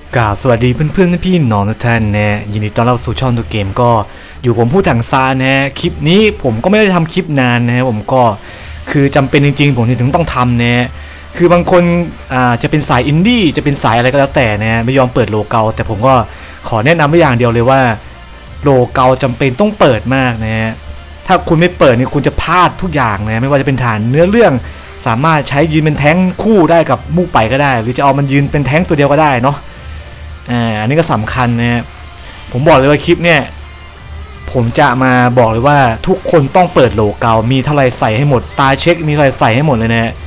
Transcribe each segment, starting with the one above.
กราบสวัสดีเพื่อนๆพี่น้องทุกท่านนะยินดีต้อนรับสู่ช่องตัวเกมก็อยู่ผมผู้ถังซานะคลิปนี้ผมก็ไม่ได้ทำคลิปนานนะผมก็คือจำเป็นจริงๆผมถึงต้องทำนะคือบางคนจะเป็นสายอินดี้จะเป็นสายอะไรก็แล้วแต่นะไม่ยอมเปิดโลเกาแต่ผมก็ขอแนะนำไว้อย่างเดียวเลยว่าโลเกาจำเป็นต้องเปิดมากนะถ้าคุณไม่เปิดนี่คุณจะพลาดทุกอย่างนะไม่ว่าจะเป็นฐานเนื้อเรื่องสามารถใช้ยืนเป็นแท้งคู่ได้กับมู่ไปก็ได้หรือจะเอามันยืนเป็นแท้งตัวเดียวก็ได้เนาะอันนี้ก็สำคัญนะผมบอกเลยว่าคลิปเนี่ยผมจะมาบอกเลยว่าทุกคนต้องเปิดโลเกามีเท่าไรใส่ให้หมดตาเช็คมีเท่าไรใส่ให้หมดเลยนะ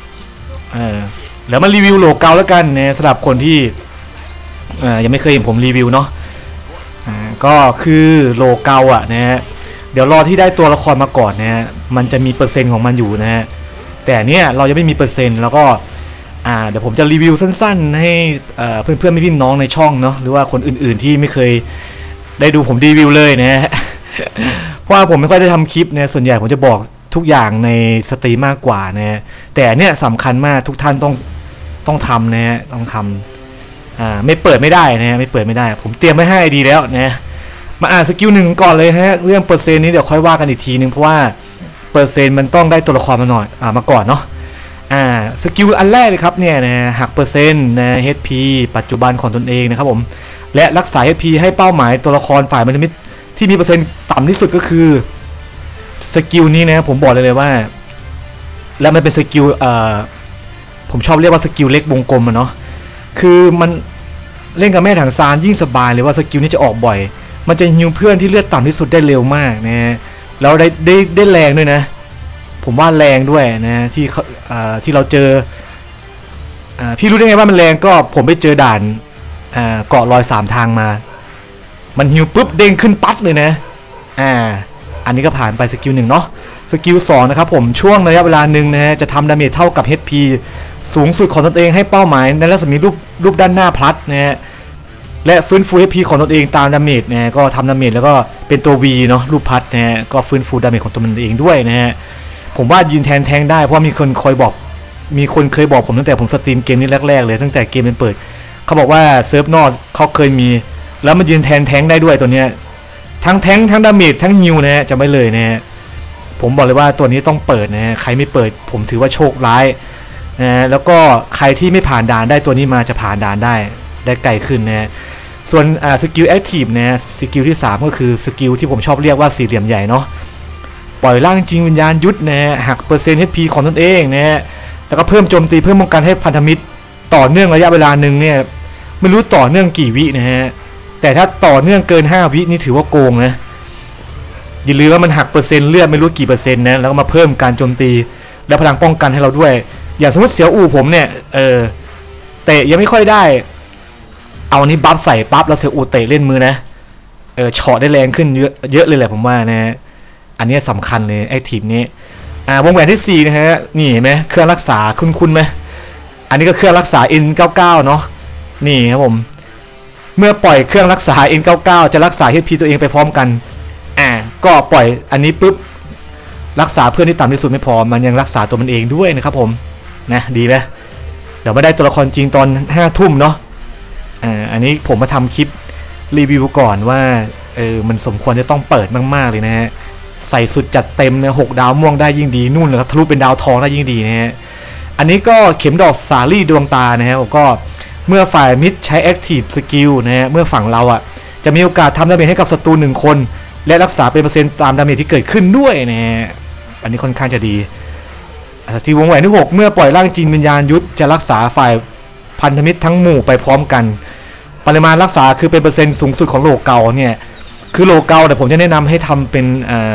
แล้วมารีวิวโลเกาแล้วกันนะสำหรับคนที่ยังไม่เคยเห็นผมรีวิวเนาะก็คือโลเกานะเดี๋ยวรอที่ได้ตัวละครมาก่อนนะมันจะมีเปอร์เซ็นต์ของมันอยู่นะแต่เนี้ยเรายังไม่มีเปอร์เซ็นต์แล้วก็เดี๋ยวผมจะรีวิวสั้นๆให้เพื่อนๆพี่น้องในช่องเนาะหรือว่าคนอื่นๆที่ไม่เคยได้ดูผมรีวิวเลยนะเพราะว่าผมไม่ค่อยได้ทำคลิปเนี่ยส่วนใหญ่ผมจะบอกทุกอย่างในสตรีมมากกว่านะแต่เนี่ยสำคัญมากทุกท่านต้องทำนะต้องทำไม่เปิดไม่ได้นะไม่เปิดไม่ได้ผมเตรียมไว้ให้ดีแล้วนะมาสกิลหนึ่งก่อนเลยฮะเรื่องเปอร์เซ็นต์นี้เดี๋ยวค่อยว่ากันอีกทีนึงเพราะว่าเปอร์เซ็นต์มันต้องได้ตัวละครมาหน่อยมาก่อนเนาะสกิลอันแรกเลยครับเนี่ยนะหักเปอร์เซ็นต์นะ HP ปัจจุบันของตนเองนะครับผมและรักษา HP ให้เป้าหมายตัวละครฝ่ายพันธมิตรที่มีเปอร์เซ็นต์ต่ำที่สุดก็คือสกิลนี้นะผมบอกเลยว่าแล้วมันเป็นสกิลผมชอบเรียกว่าสกิลเล็กวงกลมเนาะคือมันเล่นกับแม่ถังซานยิ่งสบายเลยว่าสกิลนี้จะออกบ่อยมันจะฮิวเพื่อนที่เลือดต่ำที่สุดได้เร็วมากนะแล้วได้แรงด้วยนะผมว่าแรงด้วยนะที่เราเจอพี่รู้ได้ไงว่ามันแรงก็ผมไปเจอด่านเกาะรอย3ทางมามันฮิวปุ๊บเด้งขึ้นปั๊ดเลยนะอันนี้ก็ผ่านไปสกิล1เนาะสกิล2นะครับผมช่วงระยะเวลาหนึ่งนะจะทำดาเมจเท่ากับ HP สูงสุดของตนเองให้เป้าหมายในรัศมีรูปด้านหน้าพลัดนะฮะและฟื้นฟู HP ของตนเองตามดาเมจนะก็ทำดาเมจแล้วก็เป็นตัว V เนาะรูปพัดนะฮะก็ฟื้นฟูดาเมจของตัวมันเองด้วยนะฮะผมว่ายืนแทนแทงได้เพราะมีคนเคยบอกผมตั้งแต่ผมสตรีมเกมนี้แรกๆเลยตั้งแต่เกมมันเปิดเขาบอกว่าเซิร์ฟนอตเขาเคยมีแล้วมันยืนแทนแทงได้ด้วยตัวเนี้ยทั้งแทงทั้งดาเมจทั้งฮิวนะฮะจะไม่เลยนะฮะผมบอกเลยว่าตัวนี้ต้องเปิดนะฮะใครไม่เปิดผมถือว่าโชคร้ายนะแล้วก็ใครที่ไม่ผ่านด่านได้ตัวนี้มาจะผ่านด่านได้ไกลขึ้นนะส่วนสกิลแอคทีฟนะสกิลที่3ก็คือสกิลที่ผมชอบเรียกว่าสี่เหลี่ยมใหญ่เนาะปล่อยร่างจริงวิญญาณยุทธนะหักเปอร์เซ็นต์ HP ของตนเองนะแล้วก็เพิ่มโจมตีเพิ่มป้องกันให้พันธมิตรต่อเนื่องระยะเวลาหนึ่งเนี่ยไม่รู้ต่อเนื่องกี่วินะฮะแต่ถ้าต่อเนื่องเกิน5วินี่ถือว่าโกงนะอย่าลืมว่ามันหักเปอร์เซ็นต์เลือดไม่รู้กี่เปอร์เซ็นต์นะแล้วก็มาเพิ่มการโจมตีและพลังป้องกันให้เราด้วยอย่างสมมติเสี่ยวอู่ผมเนี่ยเตะยังไม่ค่อยได้เอานี้บัฟใส่ปั๊บแล้วเสี่ยวอู่เตะเล่นมือนะเฉาะได้แรงขึ้นเยอะเลยแหละผมว่านะอันนี้สำคัญเลยไอ้ทีมนี้วงแหวนที่4นะฮะนี่เห็นไหมเครื่องรักษาคุ้นไหมอันนี้ก็เครื่องรักษา N99 เนาะนี่ครับผมเมื่อปล่อยเครื่องรักษา N99 จะรักษา HP ตัวเองไปพร้อมกันก็ปล่อยอันนี้ปุ๊บรักษาเพื่อนที่ต่ำที่สุดไม่พอมันยังรักษาตัวมันเองด้วยนะครับผมนะดีไหมเดี๋ยวไม่ได้ตัวละครจริงตอน5 ทุ่มเนาะอันนี้ผมมาทำคลิปรีวิวก่อนว่ามันสมควรจะต้องเปิดมากๆเลยนะฮะใส่สุดจัดเต็มเนี่ย6 ดาวม่วงได้ยิ่งดีนู่นเลยครับทะลุเป็นดาวทองได้ยิ่งดีนะฮะอันนี้ก็เข็มดอกสาลี่ดวงตานะฮะก็เมื่อฝ่ายมิดใช้ Active Skill นะฮะเมื่อฝั่งเราจะมีโอกาสทำดาเมจให้กับศัตรู1 คนและรักษาเป็นเปอร์เซ็นต์ตามดาเมจที่เกิดขึ้นด้วยนะฮะอันนี้ค่อนข้างจะดีสกิลวงแหวนที่6เมื่อปล่อยร่างจริงวิญญาณยุทธจะรักษาฝ่ายพันธมิตรทั้งหมู่ไปพร้อมกันปริมาณรักษาคือเป็นเปอร์เซ็นต์สูงสุดของโลเกาเนี่ยคือโลเกาแต่ผมจะแนะนำให้ทำเป็น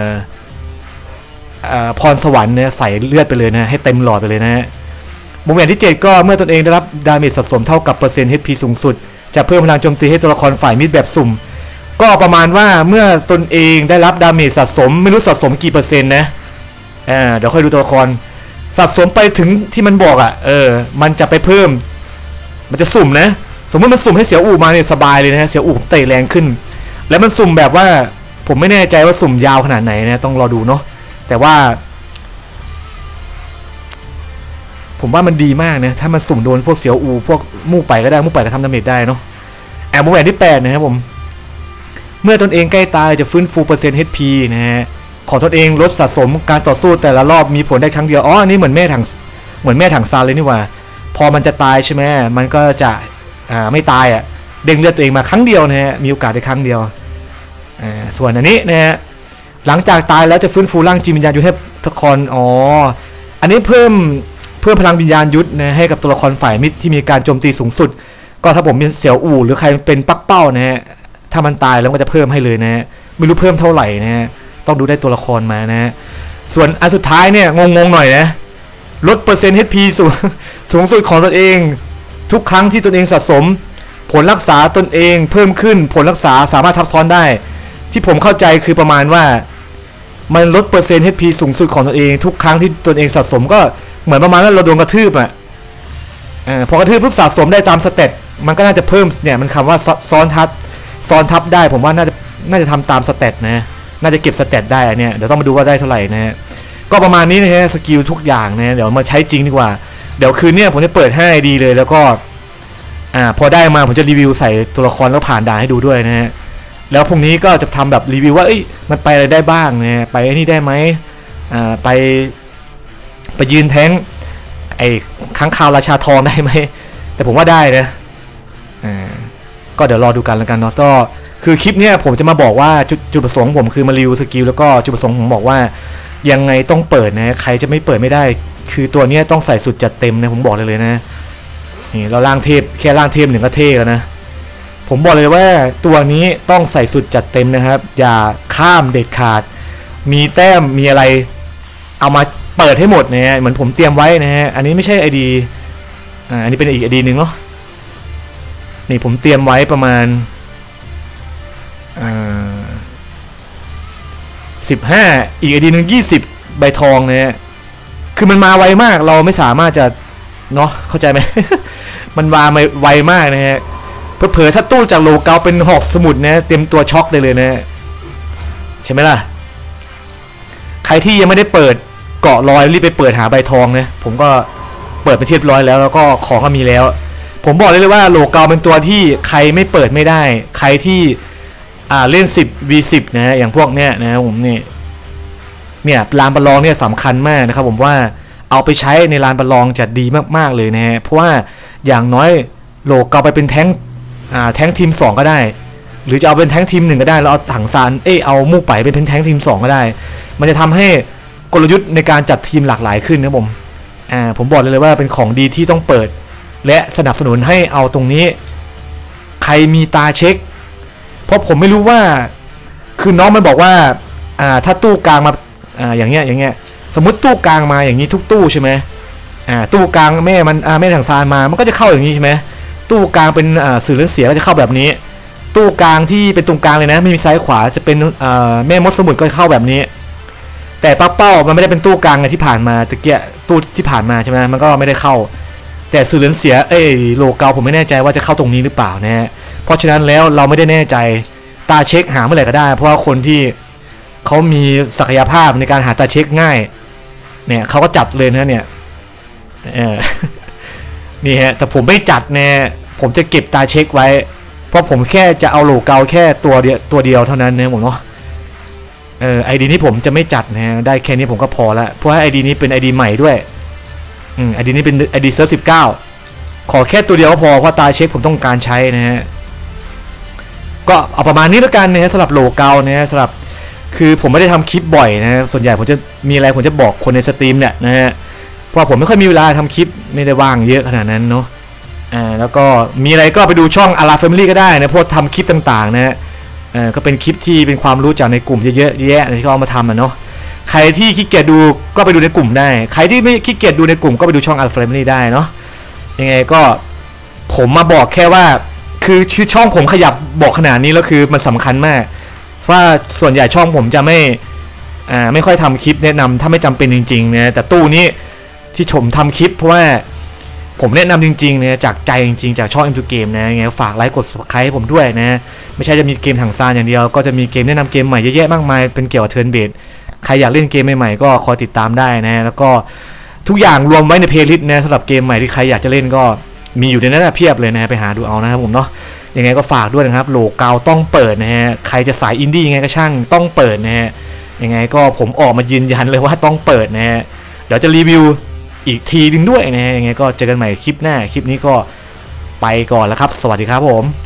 พรสวรรค์เนี่ยใส่เลือดไปเลยนะให้เต็มหลอดไปเลยนะฮะวงแหวนที่7ก็เมื่อตนเองได้รับดาเมจสะสมเท่ากับเปอร์เซ็นต์ HP สูงสุดจะเพิ่มพลังโจมตีให้ตัวละครฝ่ายมิดแบบสุ่มก็ประมาณว่าเมื่อตนเองได้รับดาเมจสะสมไม่รู้สะสมกี่เปอร์เซ็นต์นะเดี๋ยวค่อยดูตัวละครสะสมไปถึงที่มันบอกมันจะไปเพิ่มมันจะสุ่มนะสมมติมันสุ่มให้เสี่ยวอู่มาเนี่ยสบายเลยนะเสี่ยวอู่เตะแรงขึ้นแล้วมันสุ่มแบบว่าผมไม่แน่ใจว่าสุ่มยาวขนาดไหนนะต้องรอดูเนาะแต่ว่าผมว่ามันดีมากนะถ้ามันสุ่มโดนพวกเสี่ยวอูพวกมู่ไปก็ได้มู่ไปก็ทำดาเมจได้เนาะวงแหวนที่8นะครับผมเมื่อตนเองใกล้ตายจะฟื้นฟูเปอร์เซ็นต์ HP นะฮะของตนเองลดสะสมการต่อสู้แต่ละรอบมีผลได้ครั้งเดียวอ๋ออันนี้เหมือนแม่ถังซานเลยนี่ว่าพอมันจะตายใช่ไหมมันก็จะไม่ตายเด้งเลือดตัวเองมาครั้งเดียวนะฮะมีโอกาสได้ครั้งเดียวส่วนอันนี้นะฮะหลังจากตายแล้วจะฟื้นฟูร่างจิตวิญญาณยุทธให้ทุกคนอ๋ออันนี้เพิ่มพลังวิญญาณยุทธนะให้กับตัวละครฝ่ายมิตรที่มีการโจมตีสูงสุดก็ถ้าผมเป็นเสี่ยวอู่หรือใครเป็นปักเป้านะฮะถ้ามันตายแล้วก็จะเพิ่มให้เลยนะฮะไม่รู้เพิ่มเท่าไหร่นะฮะต้องดูได้ตัวละครมานะฮะส่วนอันสุดท้ายเนี่ยงงหน่อยนะลดเปอร์เซ็นต์ HP สูงสุดของตนเองทุกครั้งที่ตนเองสะสมผลรักษาตนเองเพิ่มขึ้นผลรักษาสามารถทับซ้อนได้ที่ผมเข้าใจคือประมาณว่ามันลดเปอร์เซ็นต์ HP สูงสุดของตนเองทุกครั้งที่ตนเองสะสมก็เหมือนประมาณว่าเราโดนกระทืบพอกระทืบเพื่อสะสมได้ตามสเตตมันก็น่าจะเพิ่มเนี่ยมันคำว่าซ้อนทับได้ผมว่าน่าจะทำตามสเตตนะน่าจะเก็บสเตตได้เนี่ยเดี๋ยวต้องมาดูว่าได้เท่าไหร่นะก็ประมาณนี้นะฮะสกิลทุกอย่างนะเดี๋ยวมาใช้จริงดีกว่าเดี๋ยวคืนนี้ผมจะเปิดให้ดีเลยแล้วก็พอได้มาผมจะรีวิวใส่ตัวละครแล้วผ่านด่านให้ดูด้วยนะฮะแล้วพรุ่งนี้ก็จะทำแบบรีวิวว่ามันไปอะไรได้บ้างนะไปไอ้นี่ได้ไหมไปยืนแท้งไอ้ค้างคาวราชาทองได้ไหมแต่ผมว่าได้นะก็เดี๋ยวรอดูกันแล้วกันเนาะก็คือคลิปเนี้ยผมจะมาบอกว่าจุดประสงค์ผมคือมารีวิวสกิลแล้วก็จุดประสงค์ผมบอกว่ายังไงต้องเปิดนะใครจะไม่เปิดไม่ได้คือตัวนี้ต้องใส่สุดจัดเต็มนะผมบอกเลยนะนี่เราล่างเทพแค่ล่างเทพหนึ่งก็เท่แล้วนะผมบอกเลยว่าตัวนี้ต้องใส่สุดจัดเต็มนะครับอย่าข้ามเด็ดขาดมีแต้มมีอะไรเอามาเปิดให้หมดนะเหมือนผมเตรียมไว้นะฮะอันนี้ไม่ใช่ ID อันนี้เป็นอีก ID หนึ่งเนาะนี่ผมเตรียมไว้ประมาณ15อีก ID หนึ่ง20ใบทองเนี่ยคือมันมาไวมากเราไม่สามารถจะเนาะเข้าใจไหม มันมาไวมากนะฮะเผลอถ้าตู้จากโลเกาเป็นหอกสมุดนะเตรียมตัวช็อกเลยนะใช่ไหมล่ะใครที่ยังไม่ได้เปิดเกาะลอยรีบไปเปิดหาใบทองนะผมก็เปิดไปเรียบร้อยแล้วก็ของก็มีแล้วผมบอกเลยว่าโลเกาเป็นตัวที่ใครไม่เปิดไม่ได้ใครที่เล่น10v10นะอย่างพวกเนี้ยนะผมเนี่ยลานประลองเนี่ยสำคัญมากนะครับผมว่าเอาไปใช้ในลานประลองจะดีมากๆเลยนะฮะเพราะว่าอย่างน้อยโลเกาไปเป็นแท้งทีม2ก็ได้หรือจะเอาเป็นแท้งทีม1ก็ได้แล้วเอาถังซานเอามู่ไปเป็นแท้งทีม2ก็ได้มันจะทำให้กลยุทธ์ในการจัดทีมหลากหลายขึ้นนะผมบอกเลยว่าเป็นของดีที่ต้องเปิดและสนับสนุนให้เอาตรงนี้ใครมีตาเช็คเพราะผมไม่รู้ว่าคือน้องมันบอกว่าถ้าตู้กลางมาอย่างเงี้ยสมมติตู้กลางมาอย่างนี้ทุกตู้ใช่ไหมตู้กลางแม่ถังซานมามันก็จะเข้าอย่างนี้ใช่ไหมตู้กลางเป็นสื่อเรื่องเสียก็จะเข้าแบบนี้ตู้กลางที่เป็นตรงกลางเลยนะไม่มีซ้ายขวาจะเป็นแม่มดสมุทรก็เข้าแบบนี้แต่ปักเป้ามันไม่ได้เป็นตู้กลางไงที่ผ่านมาตะเกียตู้ที่ผ่านมาใช่ไหมมันก็ไม่ได้เข้าแต่สื่อเรื่องเสียโลเกาผมไม่แน่ใจว่าจะเข้าตรงนี้หรือเปล่านะฮะเพราะฉะนั้นแล้วเราไม่ได้แน่ใจตาเช็คหาเมื่อไหร่ก็ได้เพราะว่าคนที่เขามีศักยภาพในการหาตาเช็คง่ายเนี่ยเขาก็จัดเลยนะเนี่ยนี่ฮะแต่ผมไม่จัดแน่ผมจะเก็บตาเช็คไว้เพราะผมแค่จะเอาโลเกาแค่ตัวเดียวเท่านั้นนะผมเนาะID นี้ผมจะไม่จัดนะได้แค่นี้ผมก็พอละเพราะว่า ID นี้เป็น ID ใหม่ด้วยID นี้เป็น ID เซิร์ฟ19ขอแค่ตัวเดียวก็พอเพราะตาเช็คผมต้องการใช้นะฮะก็เอาประมาณนี้แล้วกันนะฮะสำหรับโลเกานะสำหรับคือผมไม่ได้ทำคลิปบ่อยนะส่วนใหญ่ผมจะมีอะไรผมจะบอกคนในสตรีมเนี่ยนะฮะเพราะผมไม่ค่อยมีเวลาทำคลิปไม่ได้ว่างเยอะขนาดนั้นเนาะแล้วก็มีอะไรก็ไปดูช่องอาราแฟมิลี่ก็ได้นะเพราะทำคลิปต่างๆนะฮะก็เป็นคลิปที่เป็นความรู้จากในกลุ่มเยอะๆแยะที่เขาเอามาทำเนาะใครที่ขี้เกียจดูก็ไปดูในกลุ่มได้ใครที่ไม่ขี้เกียจดูในกลุ่มก็ไปดูช่องอาราแฟมิลี่ได้เนาะยังไงก็ผมมาบอกแค่ว่าคือชื่อช่องผมขยับบอกขนาดนี้แล้วคือมันสำคัญมากว่าส่วนใหญ่ช่องผมจะไม่ค่อยทำคลิปแนะนำถ้าไม่จำเป็นจริงๆนะแต่ตู้นี้ที่ผมทำคลิปเพราะว่าผมแนะนำจริงๆนะจากใจจริงๆจากช่อง M2 Game นะยังไงฝากไลค์กด Subscribe ให้ผมด้วยนะไม่ใช่จะมีเกมถังซานอย่างเดียวก็จะมีเกมแนะนำเกมใหม่เยอะแยะมากมายเป็นเกี่ยวกับเทิร์นเบสใครอยากเล่นเกมใหม่ๆก็คอยติดตามได้นะแล้วก็ทุกอย่างรวมไว้ในเพลย์ลิสต์นะสำหรับเกมใหม่ที่ใครอยากจะเล่นก็มีอยู่ในนั้นเพียบเลยนะไปหาดูเอานะครับผมเนาะยังไงก็ฝากด้วยนะครับโหลเกาต้องเปิดนะฮะใครจะสายอินดี้ยังไงก็ช่างต้องเปิดนะฮะยังไงก็ผมออกมายืนยันเลยว่าต้องเปิดนะฮะเดี๋ยวจะรีวิวอีกทีนึงด้วยนะฮะยังไงก็เจอกันใหม่คลิปหน้าคลิปนี้ก็ไปก่อนแล้วครับสวัสดีครับผม